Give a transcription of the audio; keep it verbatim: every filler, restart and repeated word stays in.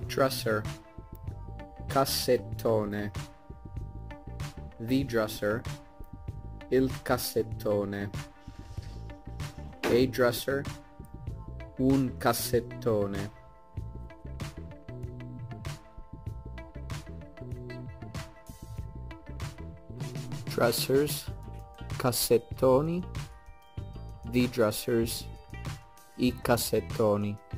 Dresser, cassettone. The dresser, il cassettone. A dresser, un cassettone. Dressers, cassettoni. The dressers, i cassettoni.